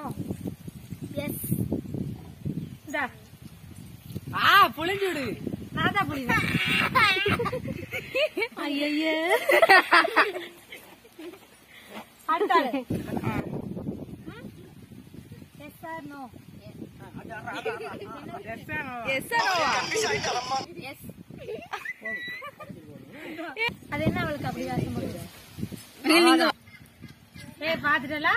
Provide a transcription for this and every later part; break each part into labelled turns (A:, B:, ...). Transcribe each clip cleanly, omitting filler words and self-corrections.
A: No S இந்தா
B: புளிஞ்சு விடு.
A: நான் தான் புளிவேன். ஐயோ அடுத்தாரு எஸ் ஆர் நோ அது என்ன அவளுக்கு அப்படி வாசம் போடுது? பாத்துட்டா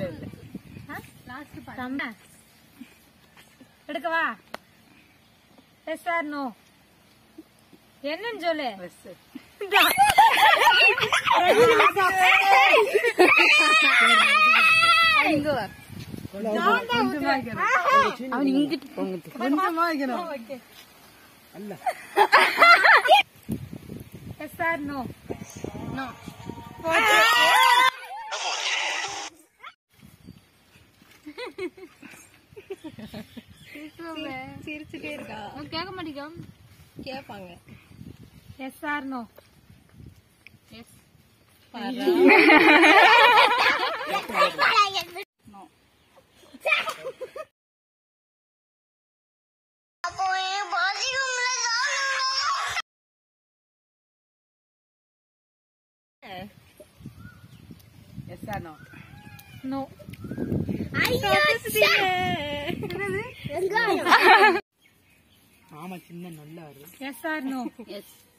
A: எடுக்கவா? எஸ் ஆர் நோ என்னன்னு சொல்லு.
B: அவன் இங்கிட்டு போங்க. கொஞ்சமா வைக்கணும்.
A: எஸ் ஆர் நோ நோ
B: சிரிச்சுட்டே இருக்கா.
A: கேட்க மாட்டேங்க.
B: கேட்பாங்க.
A: Yes or no yes
B: yes or no
A: no
B: ஆமா சின்ன நல்லா
A: எஸ் ஆர் நோ
B: எஸ்